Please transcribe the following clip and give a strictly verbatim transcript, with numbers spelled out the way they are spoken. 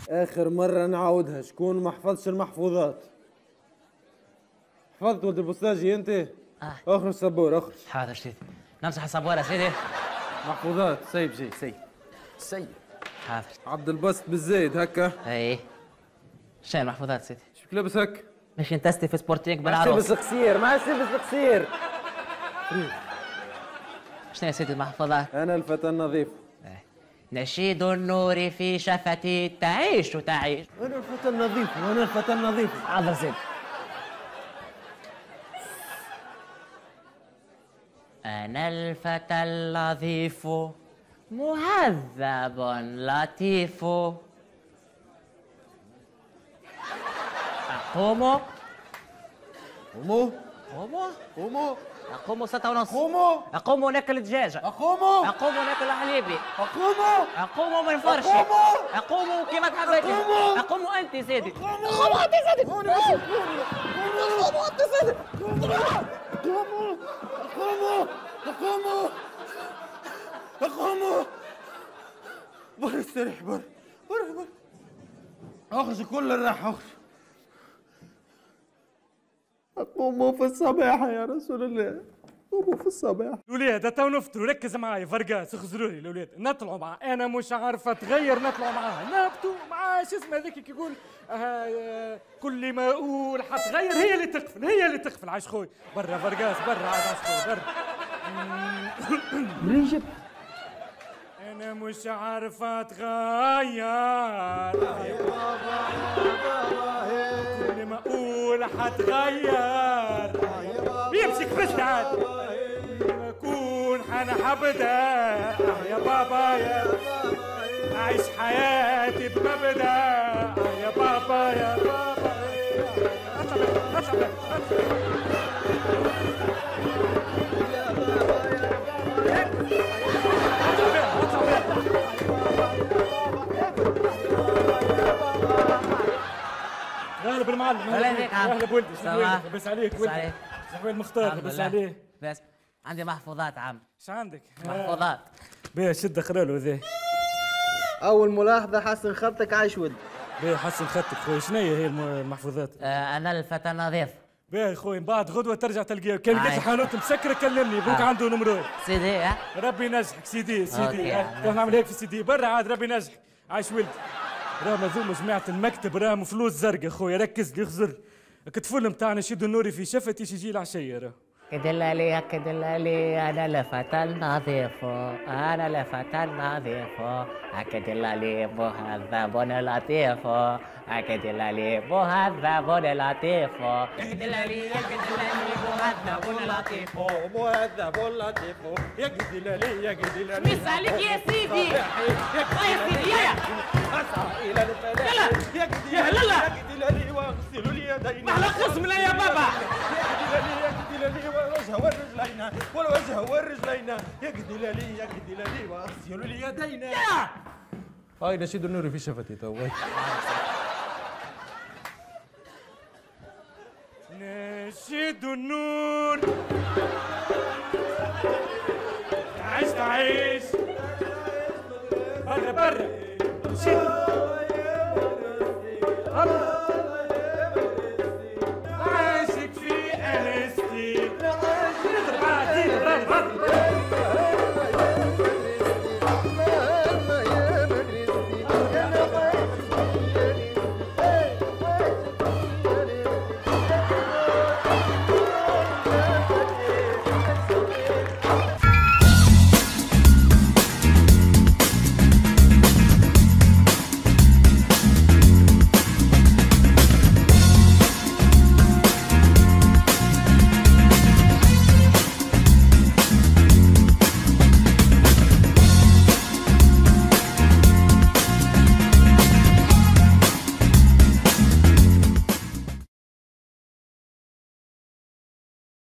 اخر مرة نعاودها، شكون ما حفظش المحفوظات؟ حفظت ولد البوسطاجي انت؟ اه اخرج السبورة اخرج. حاضر سيدي. نمسح السبورة سيدي. محفوظات سيب جي سيب سيد. حاضر. عبد البسط بالزايد هكا. اي. شنو المحفوظات سيدي؟ شوف لابس هكا. ماشي نتستي في سبورتينغ بالعروس. ما لبس قصير ما لبس قصير. شنو يا سيدي المحفوظات؟ انا الفتى النظيف. نشيد النور في شفتي تعيش تعيش. انا الفتى النظيف وانا الفتى النظيف. حاضر سيدي. أنا الفتى اللطيف مهذب لطيف أقوم قوموا أقوم قوموا أقوم ستة ونص. قوموا أقوم ناكل دجاجة. أقوموا أقوم ناكل حليبي. أقوموا أقوم من فرشي. أقوموا أقوم كما تحبيت. أقوموا أقوم أنت سيدي. أقوم أنت سيدي. أقوم أنت سيدي. أقوموا أقوموا أقوموا أقوموا بر استريح بر بر بر أخرج كل الراحة أخرج. قوموا في الصباح يا رسول الله، قوموا في الصباح. الولاد تو نفطروا، ركز معايا فرقاس اخزروا لي الولاد، نطلعوا معاه، انا مش عارفه اتغير، نطلعوا معاه، نهبطوا معاه، شو اسمه هذاك كي يقول آه كل ما اقول حتغير، هي اللي تقفل، هي اللي تقفل، عايش خوي، برا فرقاس برا عاد عايش خوي برا. ريجب انا مش عارفه اتغير يا بابا كل ما اقول حتغير بيمشي كبسني عاد لما اكون حنحبدا يا بابا يا اعيش حياتي بمبدا يا بابا يا بابا اطلع اطلع غالب المعلم غالب ولدي بس عليك ولدي زحويل مختار بس عليه بس عندي محفوظات عم. ايش عندك؟ محفوظات. بيه شد خلاله ذي. أول ملاحظة حسن خطك عايش ود. بيه حسن خطك خويا، شنو هي المحفوظات؟ آه أنا الفتى النظيف. بيه خويا بعد غدوة ترجع تلقاه، كان لقيت حانوت مسكرة كلمني بوك عنده نمرو. سيدي ها؟ ربي ينجحك سيدي سيدي، كيف نعمل هيك في سيدي برا عاد ربي ينجحك، عايش ولدي. راه مذوم جماعة المكتب راهم فلوس زرقاء خويا، ركز لي خزر. الكتفول نتاعنا شيدو النوري في شفتي يجي العشية راه. كدلالي كدلالي أنا الفتى النظيف أنا الفتى النظيف كدلالي مهذب لطيف كدلالي مهذب لطيف كدلالي كدلالي مهذب لطيف مهذب لطيف يا كدلالي يا كدلالي. مس عليك يا سيدي يا سيدي يا أسعى إلى الفلاح يا كدلالي يا كدلالي واغسلوا اليدين. ما على قسمنا يا بابا. يا كدلالي يا كدلالي والوجه والرجلين والوجه والرجلين يا كدلالي يا كدلالي واغسلوا اليدين. هاي نشيد النور في شفتي تو. نشيد النور عيش تعيش برا برا نشيد عايشك في انستي